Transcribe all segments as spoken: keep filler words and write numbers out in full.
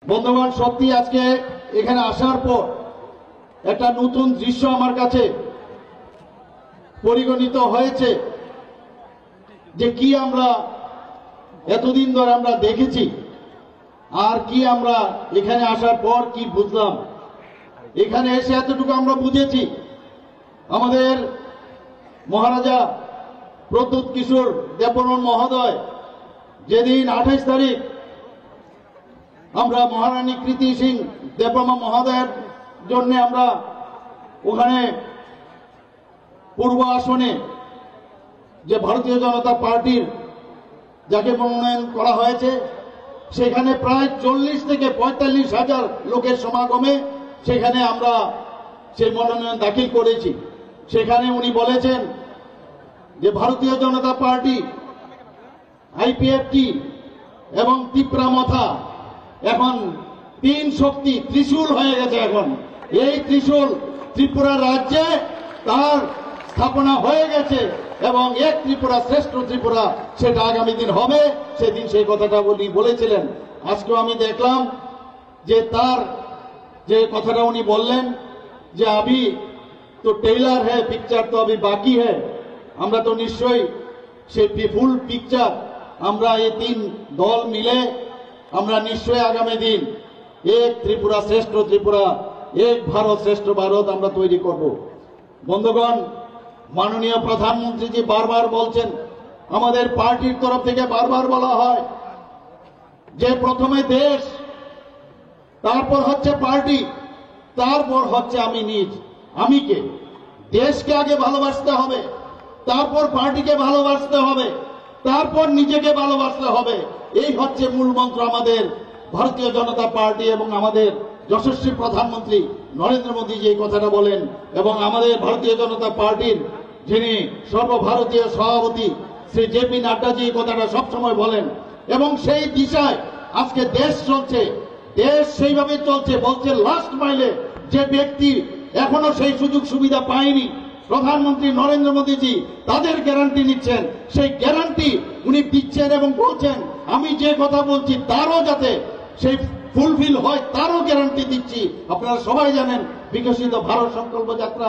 বন্ধুগণ, সত্যি আজকে এখানে আসার পর একটা নতুন দৃশ্য আমার কাছে পরিগণিত হয়েছে, যে কি আমরা এতদিন ধরে আমরা দেখেছি আর কি আমরা এখানে আসার পর কি বুঝলাম। এখানে এসে এতটুকু আমরা বুঝেছি, আমাদের মহারাজা প্রদ্যুৎ কিশোর দেববর্মন মহোদয় যেদিন আঠাইশ তারিখ আমরা মহারানী কৃতি সিং দেববর্মা মহোদয়ের জন্য আমরা ওখানে পূর্ব আসনে যে ভারতীয় জনতা পার্টির যাকে মনোনয়ন করা হয়েছে, সেখানে প্রায় চল্লিশ থেকে পঁয়তাল্লিশ হাজার লোকের সমাগমে সেখানে আমরা সেই মনোনয়ন দাখিল করেছি। সেখানে উনি বলেছেন যে ভারতীয় জনতা পার্টি, আইপিএফটি এবং তীব্রামথা এখন তিন শক্তি ত্রিশূল হয়ে গেছে। এখন এই ত্রিশূল ত্রিপুরা রাজ্যে তার স্থাপনা হয়ে গেছে এবং এক ত্রিপুরা শ্রেষ্ঠ ত্রিপুরা সেটা আগামী দিন হবে। সেদিন সেই কথাটা উনি বলেছিলেন। আজকেও আমি দেখলাম যে তার যে কথাটা উনি বললেন যে আবি তো টেইলার হ্যাঁ, পিকচার তো আবি বাকি হ্যাঁ। আমরা তো নিশ্চয়ই সেই ফুল পিকচার আমরা এই তিন দল মিলে আমরা নিশ্চয়ই আগামী দিন এক ত্রিপুরা শ্রেষ্ঠ ত্রিপুরা, এক ভারত শ্রেষ্ঠ ভারত আমরা তৈরি করব। বন্ধুগণ, মাননীয় প্রধানমন্ত্রীজি বারবার বলছেন, আমাদের পার্টির তরফ থেকে বারবার বলা হয় যে প্রথমে দেশ, তারপর হচ্ছে পার্টি, তারপর হচ্ছে আমি নিজ। আমি কে? দেশকে আগে ভালোবাসতে হবে, তারপর পার্টিকে ভালোবাসতে হবে, তারপর নিজেকে ভালোবাসতে হবে। এই হচ্ছে মূল মন্ত্র আমাদের ভারতীয় জনতা পার্টি এবং আমাদের যশস্বী প্রধানমন্ত্রী নরেন্দ্র মোদীজি এই কথাটা বলেন। এবং আমাদের ভারতীয় জনতা পার্টির যিনি সর্বভারতীয় সভাপতি শ্রী জে পি নাড্ডাজি এই কথাটা সবসময় বলেন। এবং সেই দিশায় আজকে দেশ চলছে, দেশ সেইভাবে চলছে। বলছে লাস্ট মাইলে যে ব্যক্তি এখনো সেই সুযোগ সুবিধা পায়নি, প্রধানমন্ত্রী নরেন্দ্র মোদীজি তাদের গ্যারান্টি নিচ্ছেন। সেই গ্যারান্টি উনি দিচ্ছেন এবং বলছেন আমি যে কথা বলছি তারও যাতে সেই ফুলফিল হয় তারও গ্যারান্টি দিচ্ছি। আপনারা সবাই জানেন বিকশিত ভারত সংকল্প যাত্রা,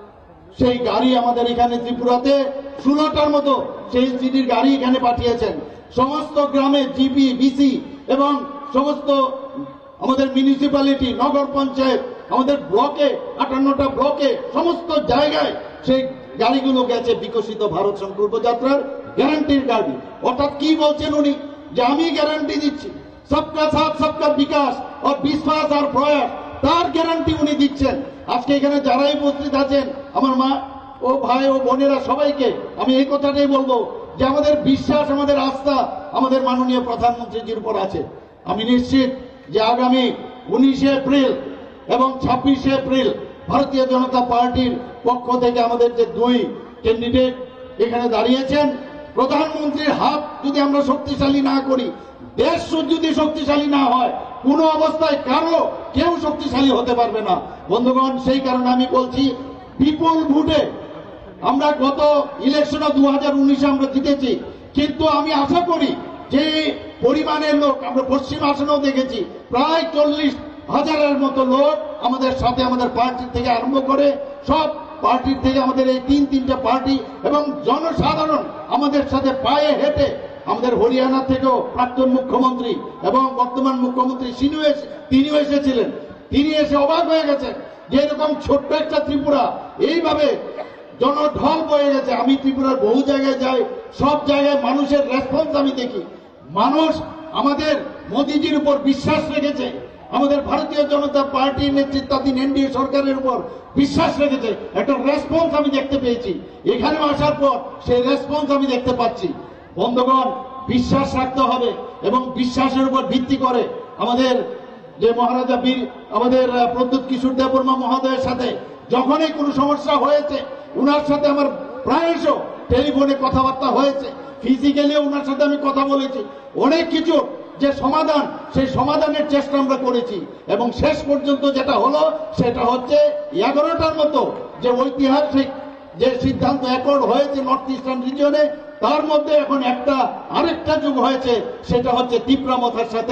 সেই গাড়ি আমাদের এখানে ত্রিপুরাতে ষোলোটার মতো সেই সিটির গাড়ি এখানে পাঠিয়েছেন। সমস্ত গ্রামে জিপি, বিসি এবং সমস্ত আমাদের মিউনিসিপ্যালিটি, নগর পঞ্চায়েত, আমাদের ব্লকে, আটান্নটা ব্লকে, সমস্ত জায়গায় সেই গাড়িগুলো গেছে বিকশিত ভারত সংকল্প যাত্রার গ্যারান্টির গাড়ি। অর্থাৎ কি বলছেন উনি, যে আমি গ্যারান্টি দিচ্ছি সবকা সাথ সবকা বিকাশ আর বিশ্বাস আর প্রয়াস, তার গ্যারান্টি উনি দিচ্ছেন। আজকে এখানে যারাই উপস্থিত আছেন, আমার মা ও ভাই ও বোনেরা, সবাইকে আমি এই কথাটাই বলবো যে আমাদের বিশ্বাস, আমাদের আস্থা আমাদের মাননীয় প্রধানমন্ত্রীজির উপর আছে। আমি নিশ্চিত যে আগামী উনিশে এপ্রিল এবং ছাব্বিশে এপ্রিল ভারতীয় জনতা পার্টির পক্ষ থেকে আমাদের যে দুই ক্যান্ডিডেট এখানে দাঁড়িয়েছেন, প্রধানমন্ত্রীর হাত যদি আমরা শক্তিশালী না করি, দেশ যদি শক্তিশালী না হয়, কোনো অবস্থায় কারো কেউ শক্তিশালী হতে পারবে না। বন্ধুগণ, সেই কারণে আমি বলছি বিপুল ভোটে আমরা গত ইলেকশনে দু হাজার উনিশে আমরা জিতেছি, কিন্তু আমি আশা করি যে পরিমাণের লোক আমরা পশ্চিম আসনেও দেখেছি, প্রায় চল্লিশ হাজারের মতো লোক আমাদের সাথে, আমাদের পার্টি থেকে আরম্ভ করে সব পার্টির থেকে আমাদের এই তিন তিনটা পার্টি এবং জনসাধারণ আমাদের সাথে পায়ে হেঁটে, আমাদের হরিয়ানা থেকেও প্রাক্তন মুখ্যমন্ত্রী এবং বর্তমান মুখ্যমন্ত্রী তিনিও এসেছিলেন। তিনি এসে অবাক হয়ে গেছেন যে এরকম ছোট্ট একটা ত্রিপুরা এইভাবে জনঢল বয়ে গেছে। আমি ত্রিপুরার বহু জায়গায় যাই, সব জায়গায় মানুষের রেসপন্স আমি দেখি। মানুষ আমাদের মোদীজির উপর বিশ্বাস রেখেছে, আমাদের ভারতীয় জনতা পার্টির নেতৃত্বাধীন এনডিএ সরকারের উপর বিশ্বাস রেখেছে। একটা রেসপন্স আমি দেখতে পেয়েছি। এখানেও আসার পর সেই রেসপন্স আমি দেখতে পাচ্ছি। বন্ধুগণ, বিশ্বাস রাখতে হবে এবং বিশ্বাসের উপর ভিত্তি করে আমাদের যে মহারাজা বীর আমাদের প্রদ্যুৎ কিশোর দেববর্মা মহোদয়ের সাথে যখনই কোনো সমস্যা হয়েছে, উনার সাথে আমার প্রায়শ টেলিফোনে কথাবার্তা হয়েছে, ফিজিক্যালিও উনার সাথে আমি কথা বলেছি। অনেক কিছু যে সমাধান, সেই সমাধানের চেষ্টা আমরা করেছি এবং শেষ পর্যন্ত যেটা হলো সেটা হচ্ছে এগারোটার মতো যে ঐতিহাসিক যে সিদ্ধান্ত অ্যাকর্ড হয়েছে নর্থ ইস্টার্ন রিজিয়নে, তার মধ্যে এখন একটা আরেকটা যুগ হয়েছে, সেটা হচ্ছে তীব্রামথার সাথে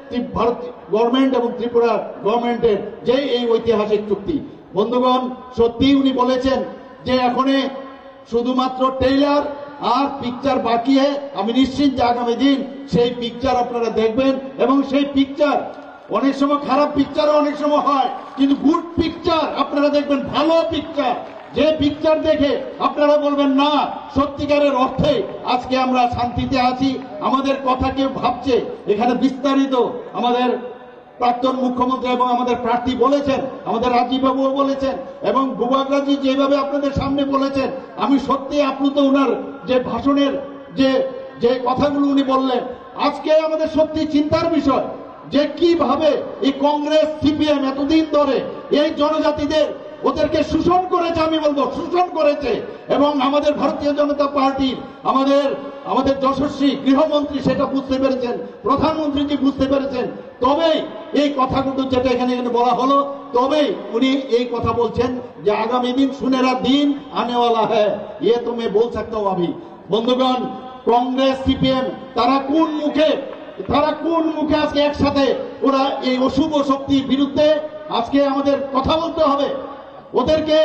ভারত গভর্নমেন্ট এবং ত্রিপুরা গভর্নমেন্টের যে এই ঐতিহাসিক চুক্তি। বন্ধুগণ, সত্যি উনি বলেছেন যে এখন শুধুমাত্র ট্রেইলার আর পিকচার বাকি। আমি নিশ্চিত যে আগামী দিন সেই পিকচার আপনারা দেখবেন এবং সেই পিকচার অনেক সময় খারাপ পিকচারও অনেক সময় হয়, কিন্তু গুড পিকচার আপনারা দেখবেন, ভালো পিকচার, যে পিকচার দেখে আপনারা বলবেন না সত্যিকারের অর্থে আজকে আমরা শান্তিতে আছি, আমাদের কথা কেউ ভাবছে। এখানে বিস্তারিত আমাদের প্রাক্তন মুখ্যমন্ত্রী এবং আমাদের প্রার্থী বলেছেন, আমাদের রাজীব বাবুও বলেছেন এবং বুবাগ্রাজি যেভাবে আপনাদের সামনে বলেছেন, আমি সত্যি আপ্লুত ওনার যে ভাষণের যে যে কথাগুলো উনি বললেন। আজকে আমাদের সত্যি চিন্তার বিষয় যে কিভাবে এই কংগ্রেস সিপিএম এতদিন ধরে এই জনজাতিদের ওদেরকে শোষণ করেছে, আমি বলবো শোষণ করেছে। এবং আমাদের ভারতীয় জনতা পার্টির আমাদের আমাদের যশস্বী গৃহমন্ত্রী সেটা বুঝতে পেরেছেন, প্রধানমন্ত্রীজি বুঝতে পেরেছেন। তবেই এই কথাগুলো যেটা এখানে এখানে বলা হলো, তবেই উনি এই কথা বলছেন যে আগামী দিন সুনেরা দিন আনেওয়ালা হ্যায়, ये तो मैं बोल सकता हूं अभी। বন্ধুগণ, কংগ্রেস সিপিএম তারা কোন মুখে তারা কোন মুখে আজকে একসাথে ওরা এই অশুভ শক্তির বিরুদ্ধে আজকে আমাদের কথা বলতে হবে, ওদেরকে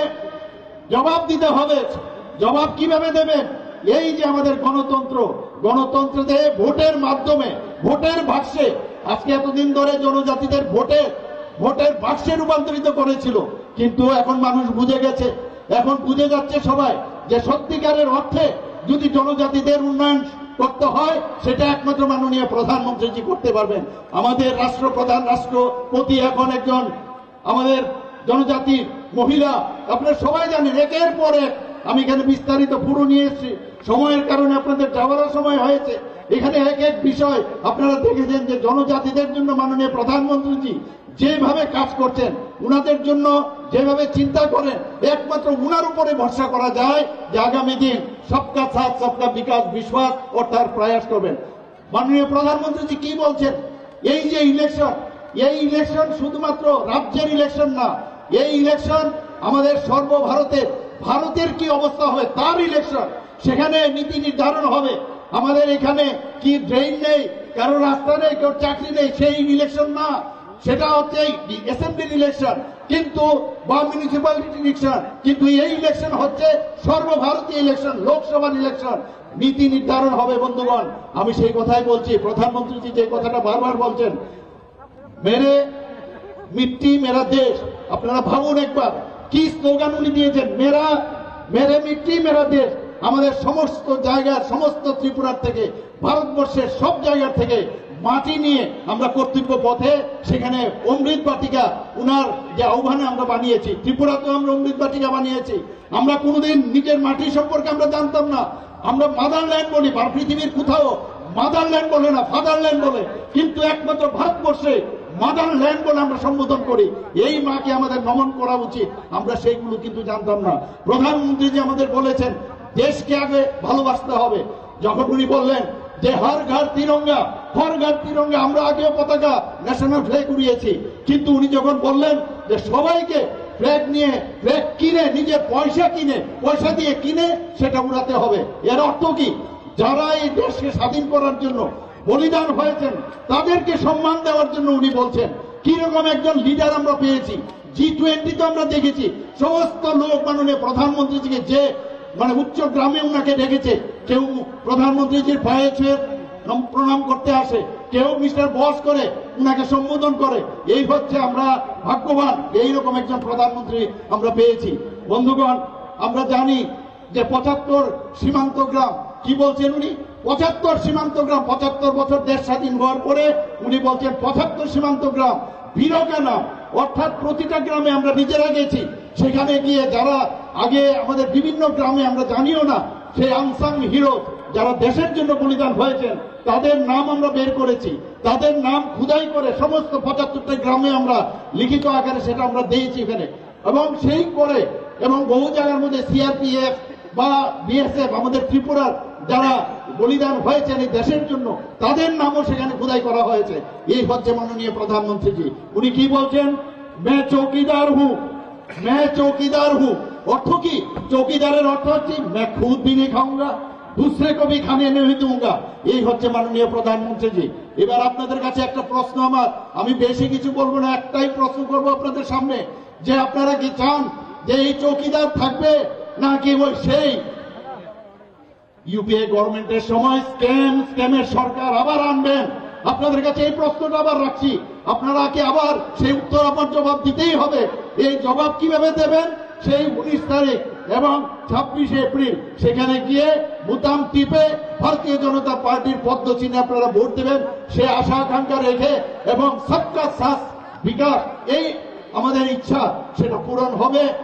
জবাব দিতে হবে। জবাব কিভাবে দেবেন? এই যে আমাদের গণতন্ত্র, গণতন্ত্রতে ভোটের মাধ্যমে, ভোটের বাক্সে, আজকে এতদিন ধরে জনজাতিদের ভোটে ভোটের বাক্সে রূপান্তরিত করেছিল, কিন্তু এখন মানুষ বুঝে গেছে, এখন বুঝে যাচ্ছে সবাই যে সত্যিকারের অর্থে যদি জনজাতিদের উন্নয়ন করতে হয় সেটা একমাত্র মাননীয় প্রধানমন্ত্রীজি করতে পারবেন। আমাদের রাষ্ট্রপ্রধান রাষ্ট্রপতি এখন একজন আমাদের জনজাতির মহিলা, আপনারা সবাই জানেন। একের পর এক আমি এখানে বিস্তারিত পুরো নিয়ে এসেছি, সময়ের কারণে আপনাদের যাওয়ার সময় হয়েছে। এখানে এক এক বিষয় আপনারা দেখেছেন যে জনজাতিদের জন্য মাননীয় প্রধানমন্ত্রীজি যেভাবে কাজ করছেন, উনাদের জন্য যেভাবে চিন্তা করেন, একমাত্র উনার উপরে ভরসা করা যায় যে আগামী দিন সবকা সাথ সবকা বিকাশ বিশ্বাস ও তার প্রয়াস করবেন। মাননীয় প্রধানমন্ত্রীজি কি বলছেন? এই যে ইলেকশন, এই ইলেকশন শুধুমাত্র রাজ্যের ইলেকশন না, এই ইলেকশন আমাদের সর্বভারতের, ভারতের কি অবস্থা হবে তার ইলেকশন। সেখানে নীতি নির্ধারণ হবে। আমাদের এখানে কি ড্রেন নেই, কারো রাস্তা নেই, কারো চাকরি নেই, সেই ইলেকশন না, সেটা হচ্ছে অ্যাসেম্বলির ইলেকশন কিন্তু বা মিউনিসিপ্যালিটি ইলেকশন। কিন্তু এই ইলেকশন হচ্ছে সর্বভারতীয় ইলেকশন, লোকসভার ইলেকশন। নীতি নির্ধারণ হবে। বন্ধুগণ, আমি সেই কথাই বলছি, প্রধানমন্ত্রীজি যে কথাটা বারবার বলছেন, মেরে মিট্টি মেরা দেশ। আপনারা ভাবুন একবার কি স্লোগান উনি দিয়েছেন, মেরা মেরে মিট্টি মেরা দেশ। আমাদের সমস্ত জায়গার, সমস্ত ত্রিপুরার থেকে, ভারতবর্ষের সব জায়গা থেকে মাটি নিয়ে আমরা কর্তব্য পথে সেখানে অমৃত বাটিকা উনার যে আহ্বানে আমরা বানিয়েছি, ত্রিপুরাতেও আমরা অমৃত বাটিকা বানিয়েছি। আমরা কোনোদিন নিজের মাটি সম্পর্কে আমরা জানতাম না, আমরা মাদারল্যান্ড বলি, পৃথিবীর কোথাও মাদারল্যান্ড বলে না, ফাদারল্যান্ড বলে, কিন্তু একমাত্র ভারতবর্ষে মাদারল্যান্ড বলে আমরা সম্বোধন করি। এই মাকে আমাদের নমন করা উচিত, আমরা সেইগুলো কিন্তু জানতাম না। প্রধানমন্ত্রী যে আমাদের বলেছেন দেশকে আগে ভালোবাসতে হবে, যখন উনি বললেন যে হর ঘর তিরঙ্গা, হর ঘর তিরঙ্গা, আমরা আগেও পতাকা ন্যাশনাল ফ্ল্যাগ উড়িয়েছি, কিন্তু উনি যখন বললেন যে সবাইকে ফ্ল্যাগ নিয়ে, ফ্ল্যাগ কিনে, নিজের পয়সা কিনে, পয়সা দিয়ে কিনে সেটা উড়াতে হবে, এর অর্থ কি? যারা এই দেশকে স্বাধীন করার জন্য বলিদান হয়েছেন তাদেরকে সম্মান দেওয়ার জন্য উনি বলছেন। কি রকম একজন লিডার আমরা পেয়েছি, জি টোয়েন্টিতে আমরা দেখেছি সমস্ত লোক মাননীয় প্রধানমন্ত্রীজিকে যে মানে উচ্চ গ্রামে উনাকে ডেকেছে, কেউ প্রধানমন্ত্রীজির পায়ে ছুঁয়ে প্রণাম করতে আসে, কেউ মিস্টার বস করে উনাকে সম্বোধন করে। এই হচ্ছে আমরা ভাগ্যবান, এইরকম একজন প্রধানমন্ত্রী আমরা পেয়েছি। বন্ধুগণ, আমরা জানি যে পঁচাত্তর সীমান্ত গ্রাম, কি বলছেন উনি? পঁচাত্তর সীমান্ত গ্রাম, পঁচাত্তর বছর দেশ স্বাধীন হওয়ার পরে উনি বলছেন পঁচাত্তর সীমান্ত গ্রাম বীরকানা, অর্থাৎ প্রতিটা গ্রামে আমরা নিজেরা গেছি, সেখানে গিয়ে যারা আগে আমাদের বিভিন্ন গ্রামে আমরা জানিও না, সেই আনসাং হিরো যারা দেশের জন্য বলিদান হয়েছেন তাদের নাম আমরা বের করেছি, তাদের নাম খুদাই করে সমস্ত পঁচাত্তরটা গ্রামে আমরা লিখিত আকারে সেটা আমরা দিয়েছি এখানে। এবং সেই করে এবং বহু জায়গার মধ্যে সিআরপিএফ বা বিএসএফ আমাদের ত্রিপুরার যারা বলিদান হয়েছেন এই দেশের জন্য তাদের নামও সেখানে খোদাই করা হয়েছে। এই হচ্ছে মাননীয় প্রধানমন্ত্রীজি। উনি কি বলছেন? মে চৌকিদার হু, মে চৌকিদার হু। অর্থ কি? চৌকিদারের অর্থ হচ্ছে মে খুদ ভি নেই খাউঙ্গা, दूसरे को भी खाने नहीं दूंगा। এই হচ্ছে মাননীয় প্রধানমন্ত্রীজি। এবার আপনাদের কাছে একটা প্রশ্ন আমার, আমি বেশি কিছু বলবো না, একটাই প্রশ্ন করবো আপনাদের সামনে, যে আপনারা কি চান যে এই চৌকিদার থাকবে নাকি ওই সেই ইউপিএ গভর্নমেন্টের সময় স্ক্যাম স্ক্যামের সরকার আবার আনবেন? আপনাদের কাছে এই প্রশ্নটা আবার রাখছি, আপনারা কি আবার সেই উত্তর আমার জবাব দিতেই হবে। এই জবাব কিভাবে দেবেন? সেই উনিশ তারিখ এবং ছাব্বিশে এপ্রিল সেখানে গিয়ে বুতাম টিপে ভারতীয় জনতা পার্টির পদ্ম চিহ্নে আপনারা ভোট দেবেন, সে আশা আকাঙ্ক্ষা রেখে, এবং সবকা সাথ বিকাশ এই আমাদের ইচ্ছা সেটা পূরণ হবে।